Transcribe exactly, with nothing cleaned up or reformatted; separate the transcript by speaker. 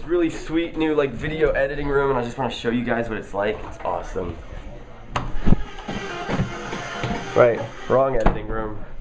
Speaker 1: really sweet new like video editing room, and I just want to show you guys what it's like. It's awesome. Right, wrong editing room.